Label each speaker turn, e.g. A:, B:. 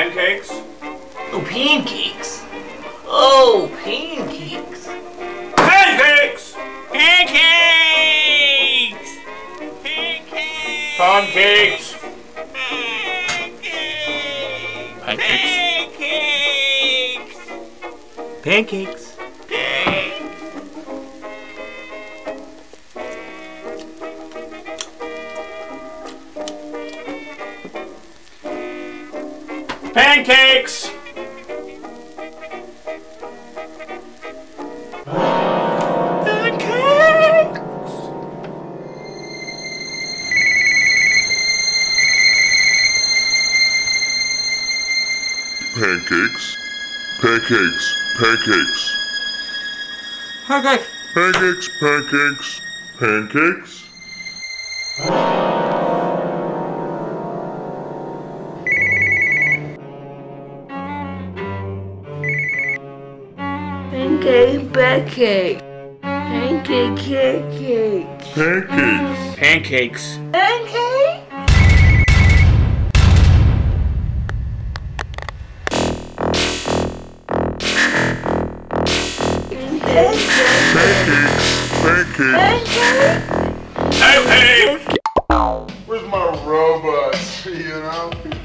A: Pancakes?
B: Oh, pancakes. Oh, pancakes.
A: Pancakes!
B: Pancakes! Pancakes!
A: Pancakes!
B: Pancakes! Pancakes!
A: Pancakes!
C: Pancakes, pancakes, pancakes.
B: Pancakes!
C: Pancakes, pancakes, pancakes.
D: Pancake, pancake. Pancake, pancake.
C: Pancakes.
A: Pancakes.
D: Pancake?
C: Pancakes, pancakes.
A: Hey, hey!
C: Where's my robot, you know?